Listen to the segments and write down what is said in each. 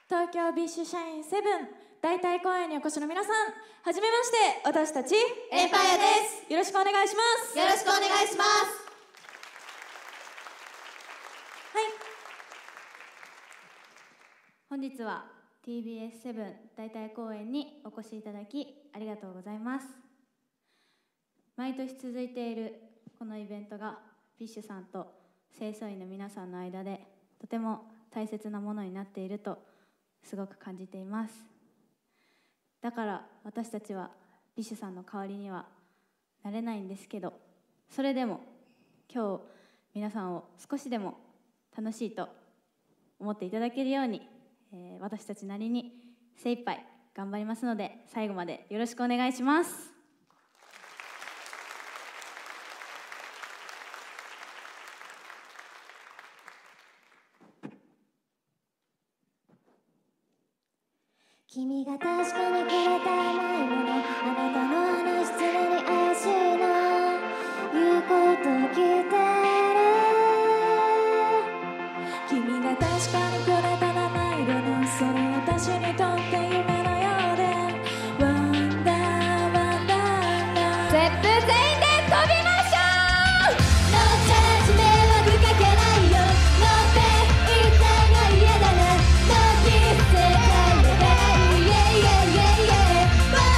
東京ビッシュシャインセブン代替公演にお越しの皆さん、はじめまして。私たちエンパイアです。 よろしくお願いします。 よろしくお願いします。 はい、本日は TBS7 代替公演にお越しいただきありがとうございます。毎年続いているこのイベントがビッシュさんと清掃員の皆さんの間でとても大切なものになっているとすごく感じています。だから私たちはビッシュさんの代わりにはなれないんですけど、それでも今日皆さんを少しでも楽しいと思っていただけるように、私たちなりに精一杯頑張りますので、最後までよろしくお願いします。 君が確かにくれた甘いもの、あなたの話常に怪しいな、言うこと聞いてる。 君が確かにくれた七色の、それ私にとって夢のようでワンダーワンダー。 ゼップ全員で飛びましょう。 乗っちゃ地名はかけないよ、乗っていったが嫌だな、乗き世界でイエイイエイイエイイエイ、ワ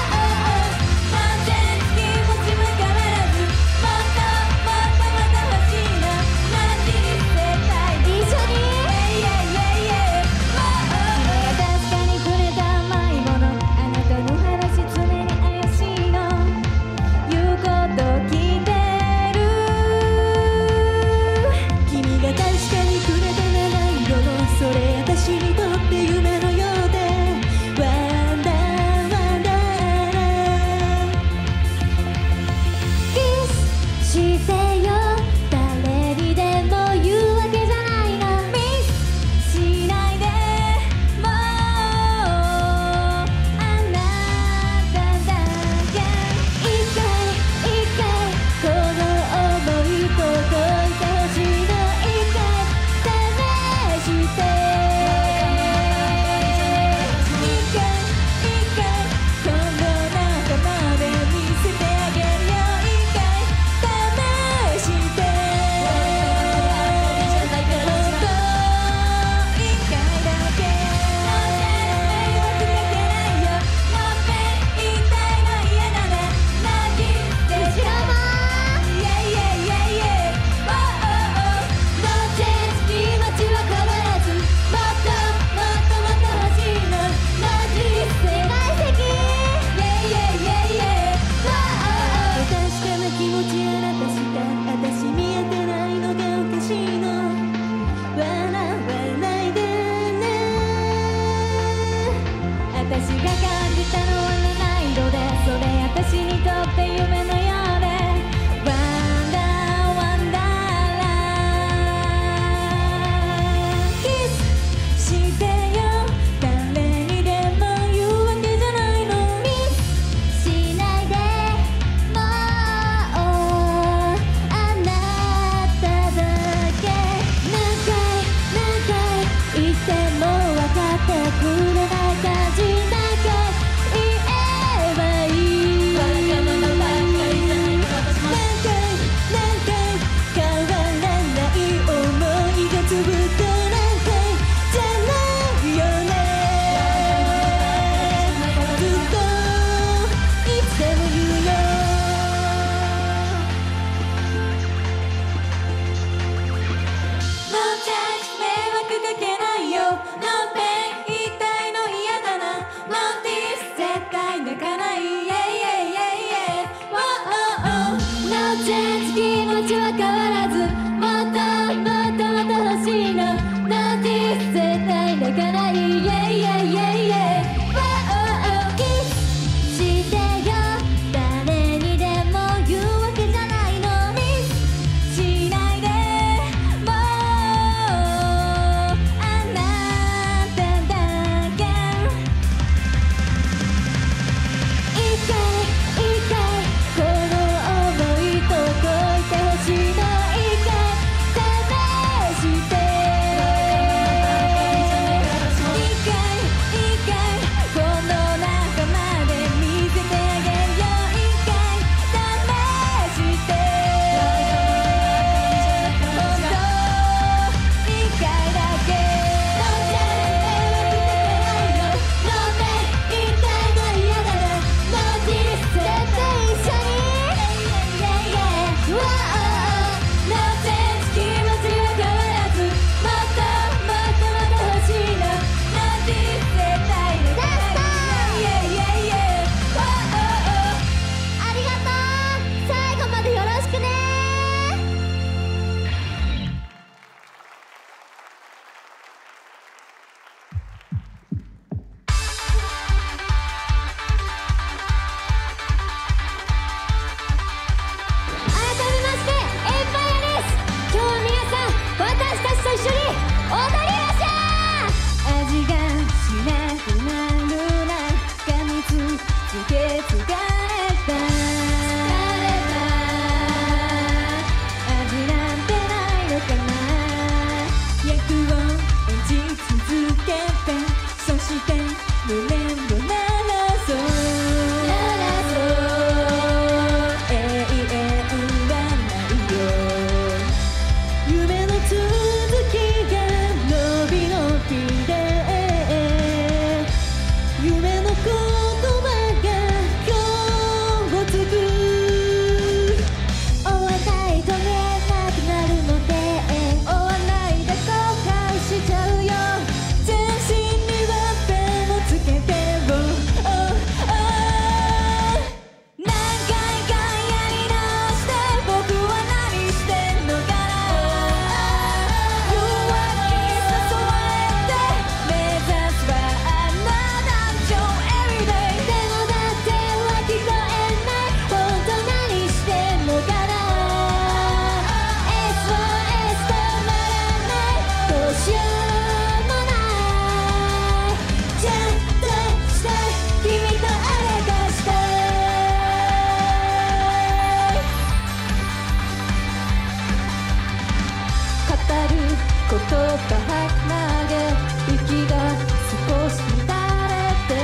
とった花で息が少し乱れて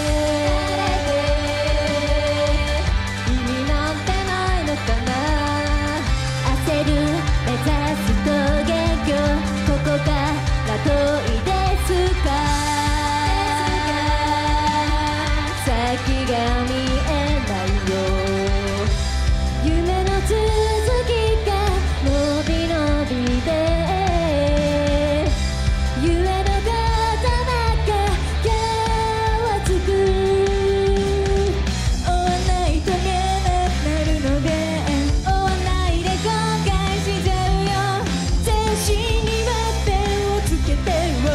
意味なんてないのかな。 焦る目指す峠境、ここから遠いですか。先が見えないよ。夢の続きが伸び伸びで夢の言葉がざわつく。 追わないと見えなくなるので追わないで後悔しちゃうよ。全身には手をつけてよ、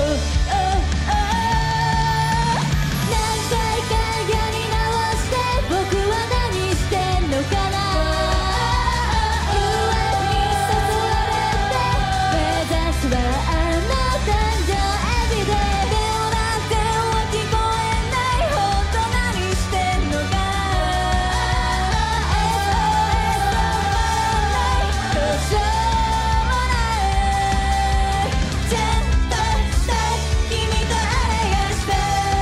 何回かやり直して僕は何してんのかな。誘惑に誘われて目指すはあの誕生日で電話なんては聞こえない。本当何してんのか。SOS どうしようもない。ちゃんとした君とあれがした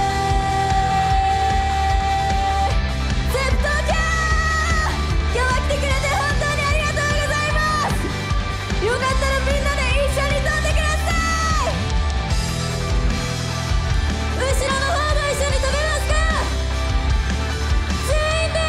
い。ゼットちゃん、今日は来てくれて本当にありがとうございます。よかったらみんなで一緒に飛んでください。後ろの方も一緒に飛べますか。全員で。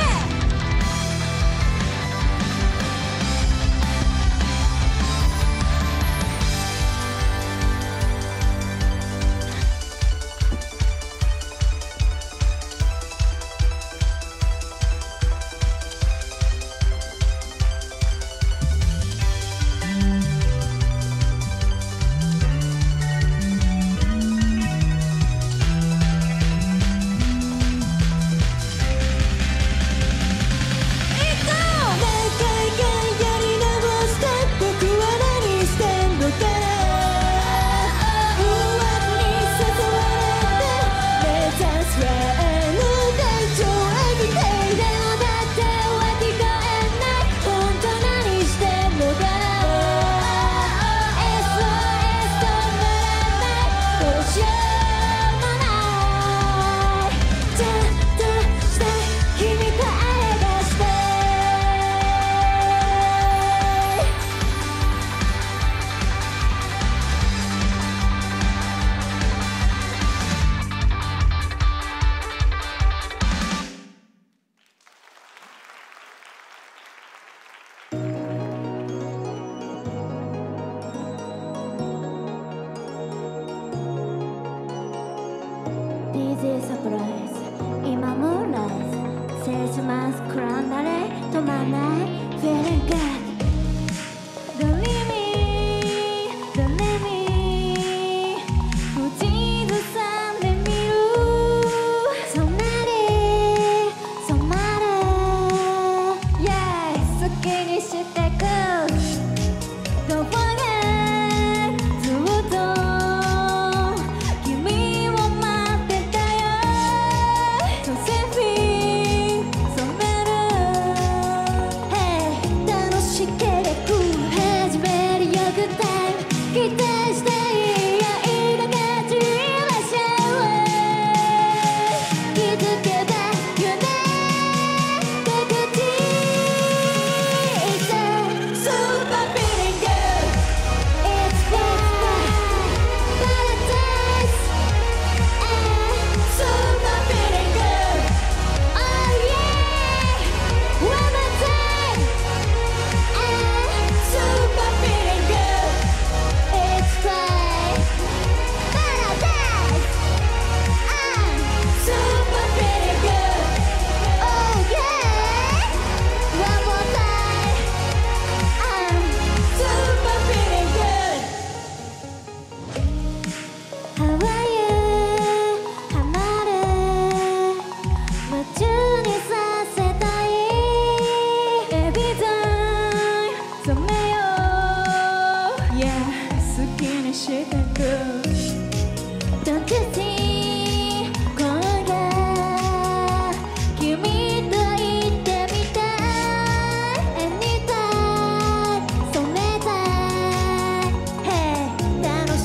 DJ サプライズ、今ムーンライズ、セールスマンスクラウンダレ止まんない Feeling good。 Don't leave me, don't leave me 口ずさんでみる。 そんなに染まる Yeah 好きにしてく Don't forget ずっと君を待ってたよ。So selfie 染める Hey 楽しければ始めるよ Good time 期待していやいいの感じらっしゃい。気づけば夢出口 It's a Super feeling good It's paradise and Super feeling good oh yeah one more time and Super feeling good it's paradise and Super feeling good oh yeah one more time and Super feeling good How are you ハマる夢中にさせたい Every time 染めよう Yeah 好きにしてく Don't you see 今夜君と言ってみたい Anytime 染めたい Hey 楽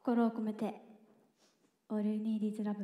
心を込めて All You Need Is Love。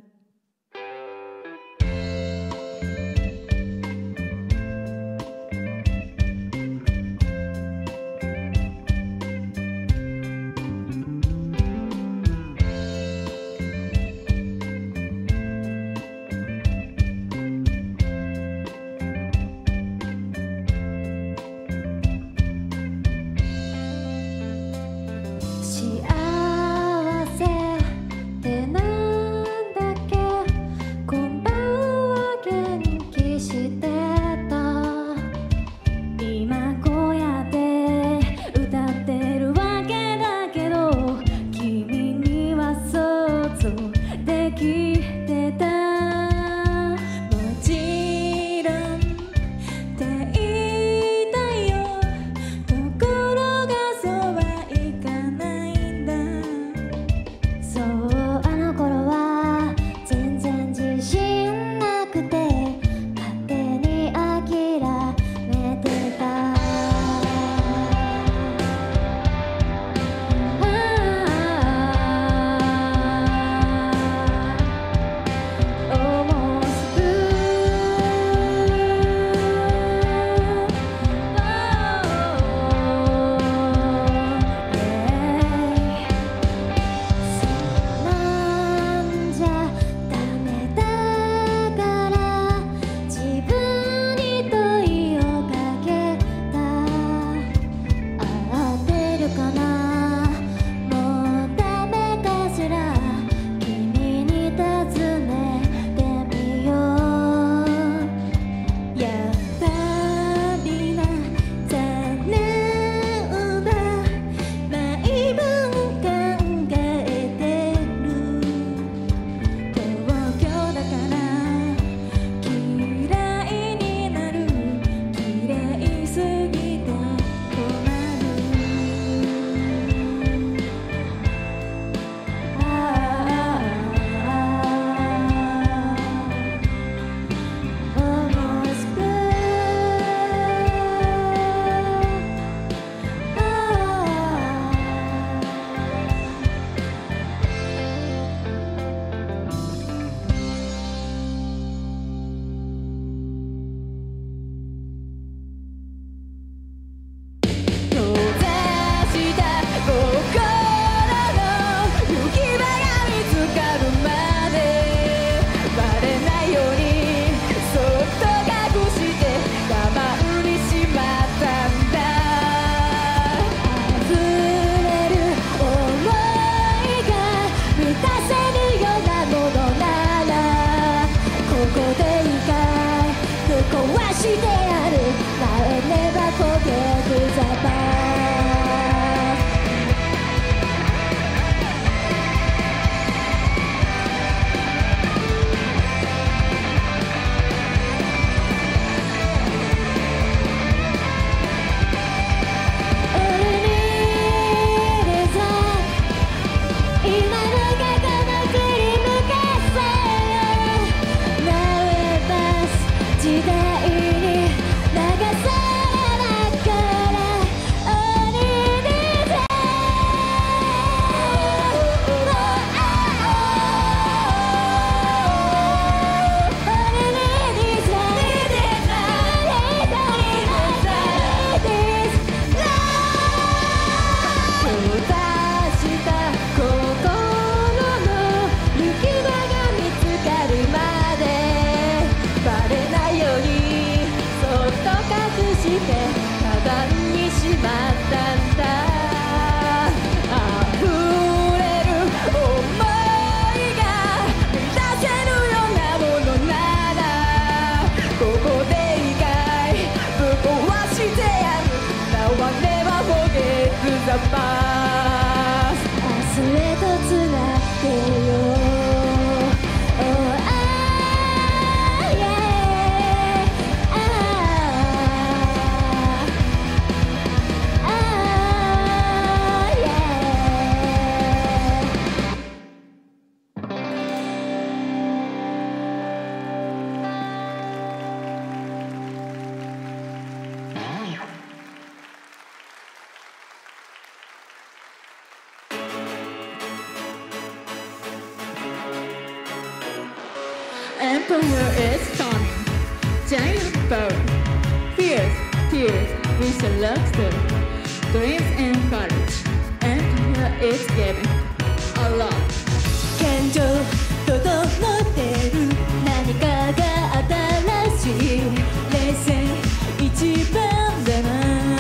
Empire is coming. Giant power. Fierce tears with a luster. Dreams and courage. Empire is giving. A lot. 感情整ってる何かが新しい冷静一番だな、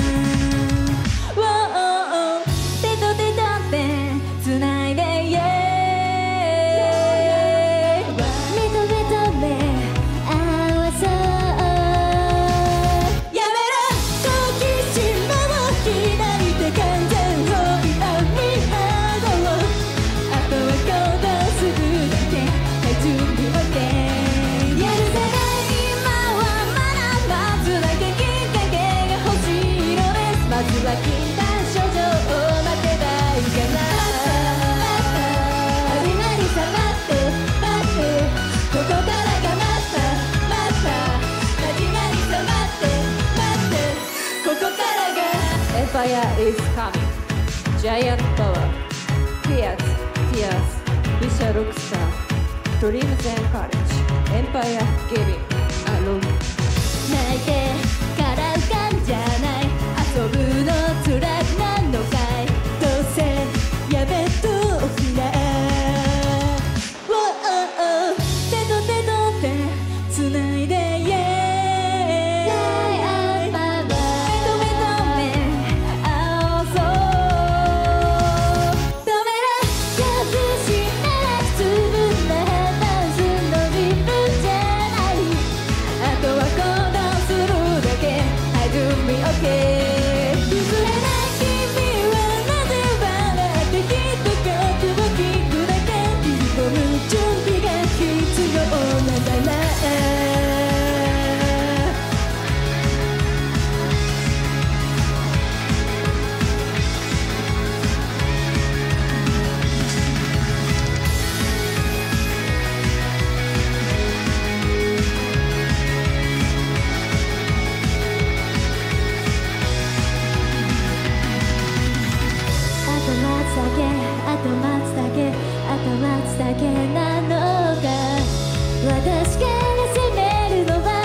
手と手と手つないで、目と目と目合わそう。やめろ好奇心を左手完全包囲アミハード、あとは行動するだけ、はい準備 OK。 やるせない今はまだ待つだけ、きっかけが欲しいのです。まずは禁断症状を待てばいいかな。始まりさ待って待って、ここからが待った待った、始まりさ待って待って、ここからが Empire is coming. Giant power. Fierce tears. Vicious rockstar. Dreams and courage. Empire giving. Alone. 泣いてから浮かんじゃない、遊ぶの辛くなんのかい、どうせやめときな。手と手と手つないで、目と目と目合わそう。止めらやぶしなら普通なダンスの自分じゃない、あとは行動するだけ、はい準備 OK。 譲れない君はなぜ笑って、きっと曲を聴くだけ、切り込む準備が必要なんだな。あと待つだけ、あと待つだけなのか、私から責めるのは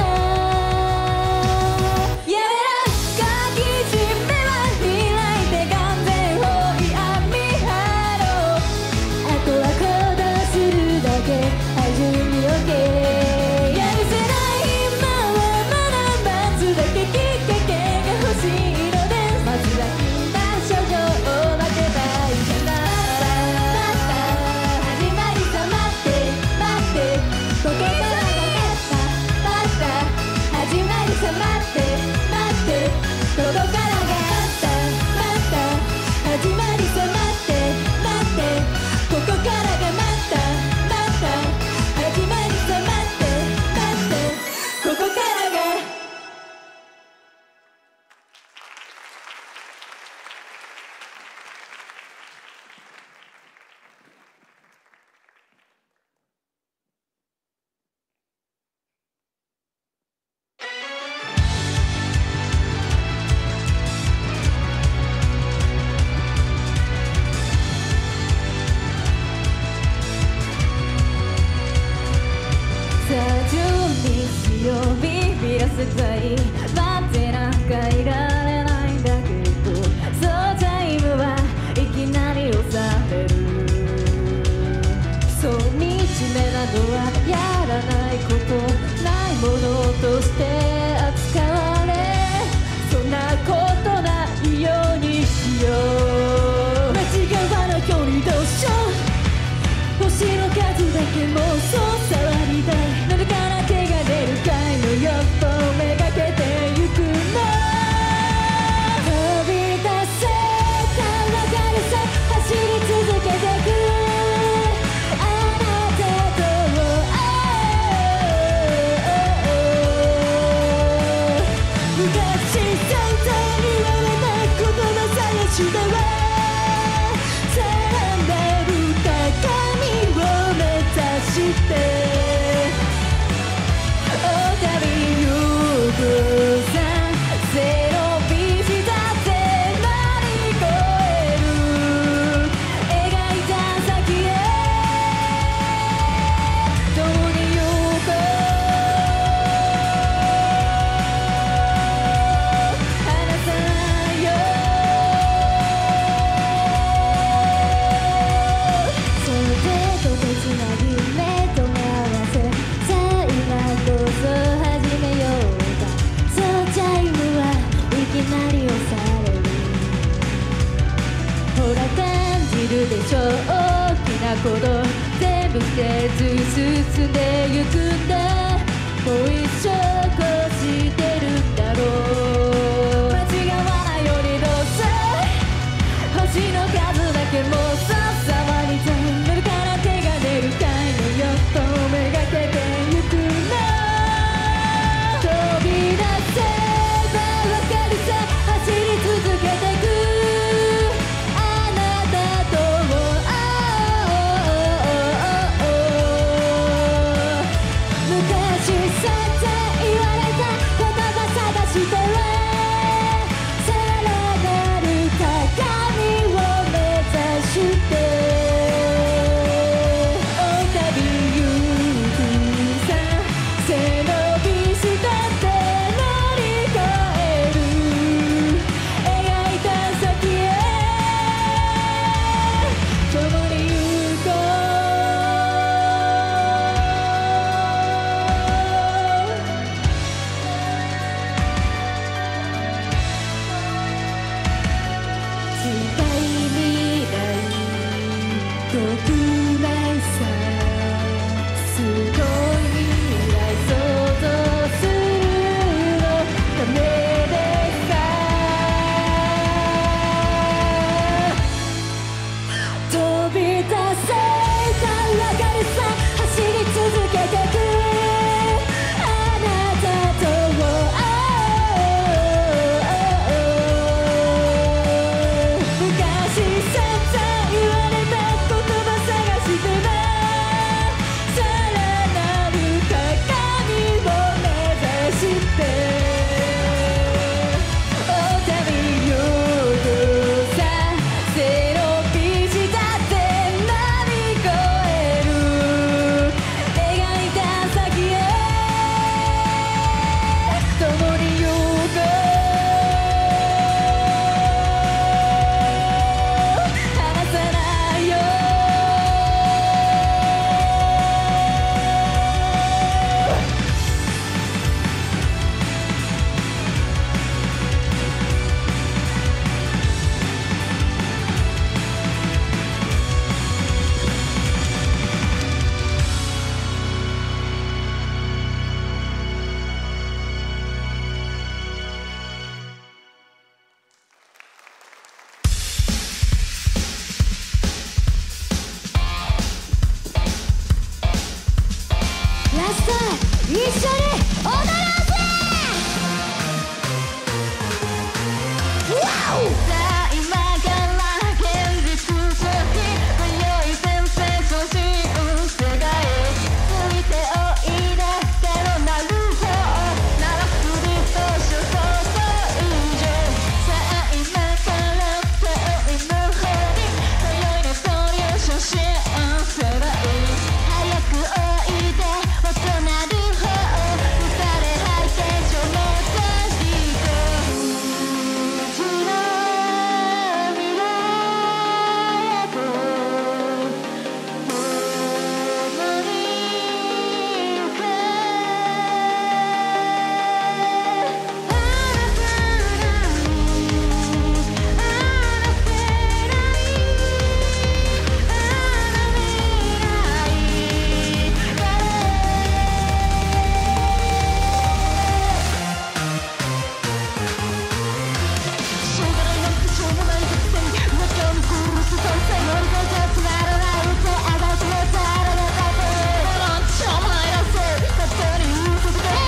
やめろ。好奇心目は開いて完全包囲アミハロー、あとは行動するだけ、はい準備 OK。 やるせない今はまだ待つだけ、きっかけが欲しいのです。まずは禁断症状を待てばいいかな。始まりさ待って待って、ここからが待った始まりさ待って待って、ここからが待った始まりさ待って待って、ここからが待った始まりさ待って待って、ここからがさあ準備しよう、ビビらせたい、待ってなんかいられないんだけど、そうタイムはいきなり押される。そう惨めなのはやらないこと、ないものとして扱われ、そんなことないようにしよう。間違わな距離どうしよう、星の数だけもうそう触りたい、喉から手が出るかいのよっとめがけてゆくの、飛び出せたら明るさ走り続けてく、あなたと昔散々言われたことのさやしたわ、サンダル高みを目指してお旅行くさ、背伸びした手乗り越える、描いた先へ共に行こう。 きなり押されるほら感じるでしょ大きなこと全部捨てず進んでゆくんだもう一生こうしてるんだろう間違わないようにどうせ星の数だけもうささまに全部から手が出るかいのよっとめがけてゆくの飛び出せばわかるさ走り続けてくあなたと昔さって言われた言葉探してはさらなる高みを目指してお旅行くさ背伸びしたって乗り越える描いた先へ共に行こう近い未来遠くないさすごい未来想像するのダメでさ飛び出せたわかるさ走り続けてくあなたと昔さって言われた言葉探してなさらなる高みを目指してお旅行くさ背伸びしたって乗り越える描いた先へ共に行こう離さないよラスト一緒に踊ろうぜさあ今から現実逃避迷い先生初心世界ついておいでけどなるほどならすりとしようそう以上さあ今から手を犬ほに迷いの通り初心世代早くおいで大人なる方浮かれ背景上の旅とうちの未来へと共に行こうあなたにあなたしょうがないなんてしょうもない作戦上京に殺す当選乗り越えてつまらないってあがってたらなかったなんてしょうもないなそう勝手に言う続けて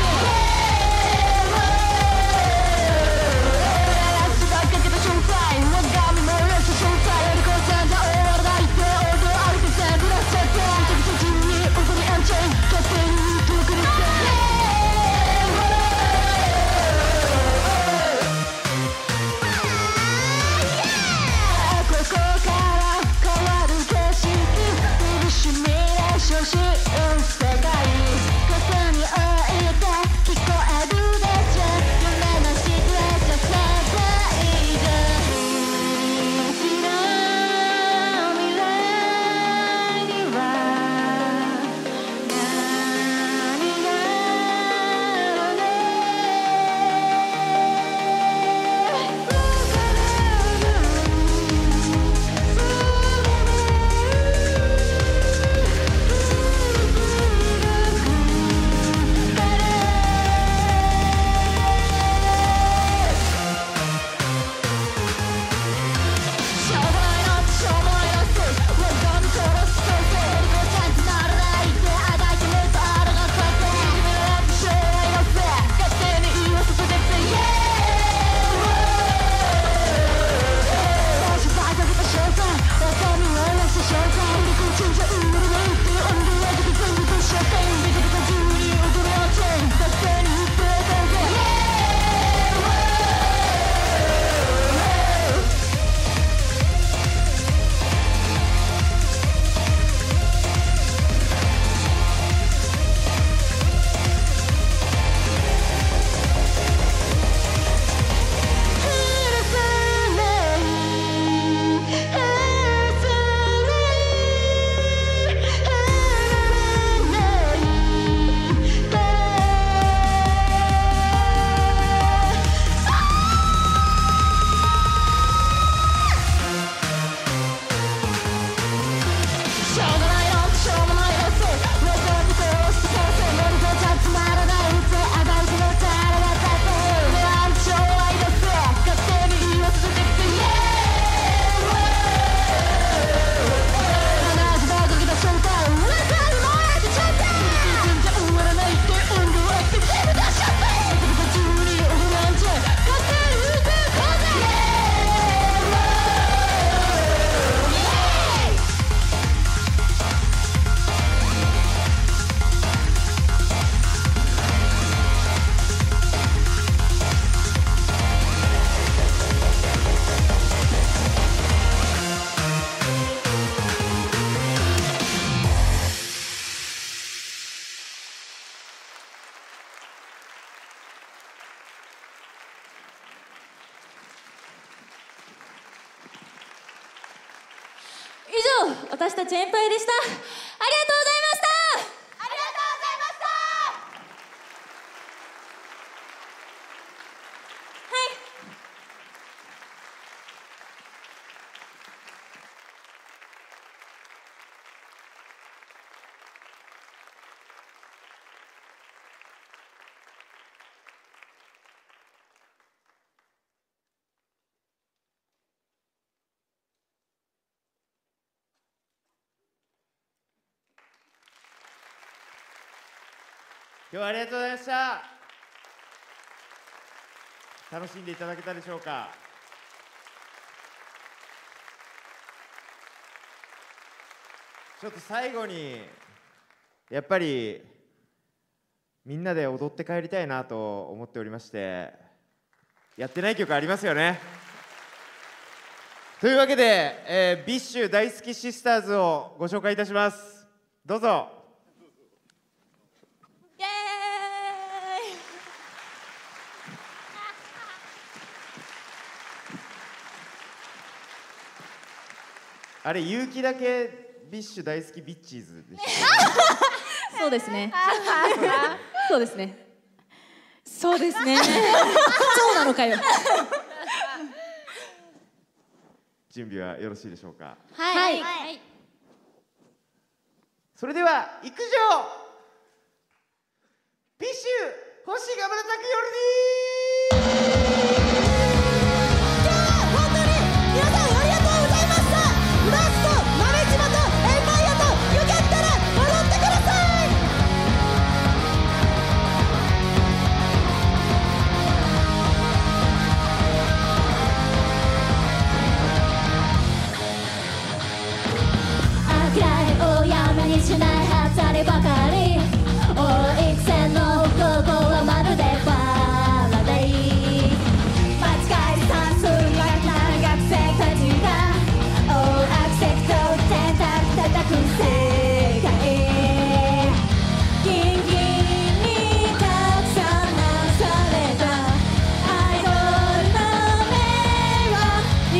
足ばっかけた正体我が身もレス正体よりこせんだ終わらないって俺を歩いて全部出しちゃって時々にここにアンチェイン勝手に遠くにしてここから変わ上私たちエンパイでした。ありがとうございました。 ありがとうございました。 今日はありがとうございました。楽しんでいただけたでしょうか。ちょっと最後にやっぱりみんなで踊って帰りたいなと思っておりまして、やってない曲ありますよね。というわけで、ビッシュ大好きシスターズをご紹介いたします。どうぞ。 イエーイ。 あれ、勇気だけビッシュ大好きビッチーズでした。 そうですね。そうですね。そうですね。そうなのかよ。 準備はよろしいでしょうか。 はい。 それでは行くぞ。ビッシュ星が瞬く夜に。 本当に皆さんありがとうございました。ラスト豆島とエンパイアとよかったら踊ってください。 諦めをやめにしないはずありばかり。大育成の高校はまるでパラダイス。間違い算数がない学生たちが大アクセクト選択叩く世界。ギンギンにたくさんなされたアイドルの目は光。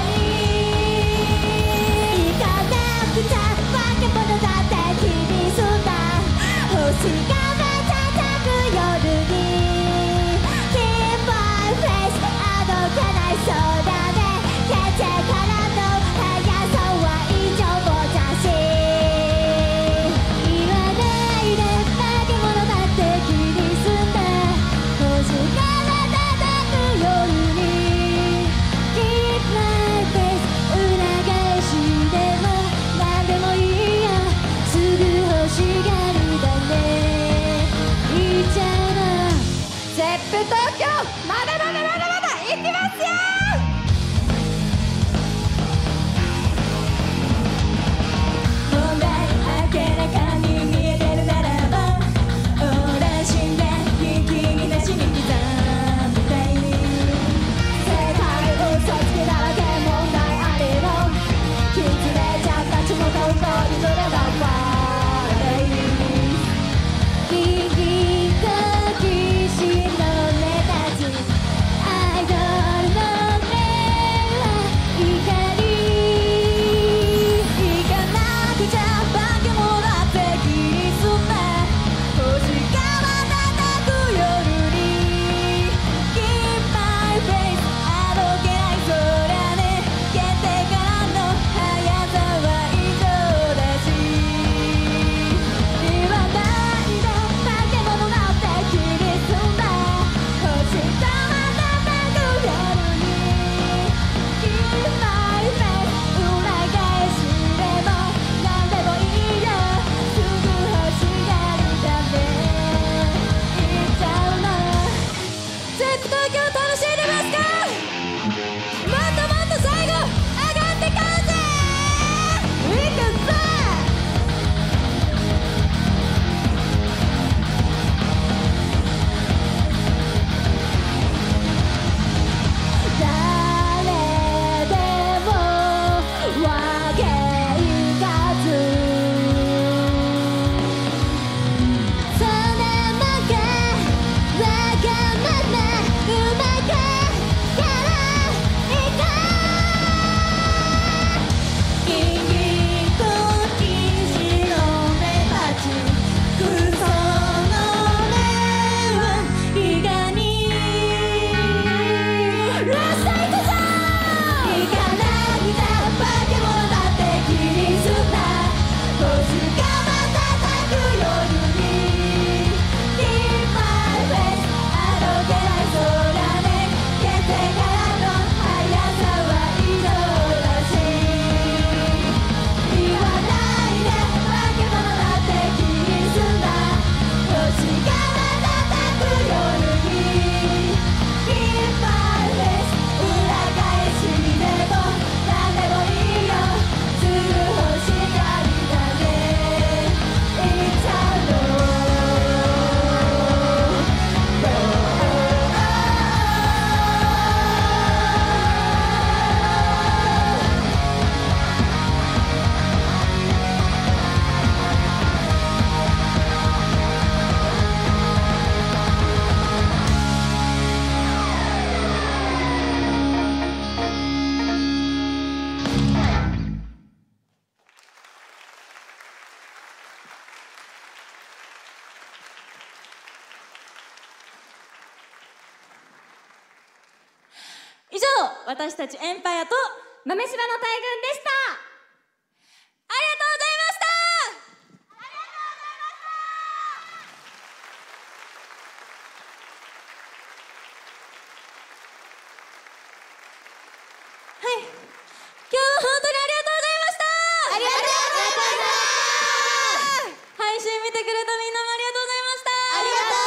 行かなくちゃ化け物だって気にすんだ。星が瞬く夜に Keep my face あどけないそうだね。ケツからの速さは異常だし、言わないで化け物だって気にすんだ。星が瞬く夜に Keep my face 裏返しでも何でもいいや、すぐ欲しがるだね。言っちゃうな。 ゼップ東京まだまだまだまだ行きますよ。 問題明らかに見えてるならば、オーラ死んでキンキンになしに刻んでたい。世界嘘つきだらけ問題ありの傷でちゃったちもとんぼにすればパラダイス。ギンギンと騎士の目立つアイドルの目は怒り。行かなくちゃ化け物だって気にすんな。星が瞬く夜に Keep my face あどけない空ね。限定からの速さは異常だし、言わないで化け物だって気にすんな。星が瞬く夜に Keep my face 裏返しでも何でもいいよ、すぐ欲しがるだね。言っちゃうの。ゼップ東京楽しんでますか？もっともっと最後上がってこうぜ。行くぞ。誰でも分けいかず、そのままわがままうまくやら私たちエンパイアと豆柴の大群でした。ありがとうございました。はい、今日は本当にありがとうございました。ありがとうございました。配信見てくれたみんなもありがとうございました。ありがと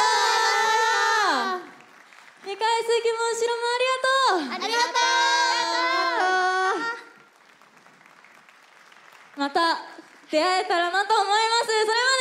う。2階席も後ろもありがとう。ありがとう。また出会えたらなと思います。それまで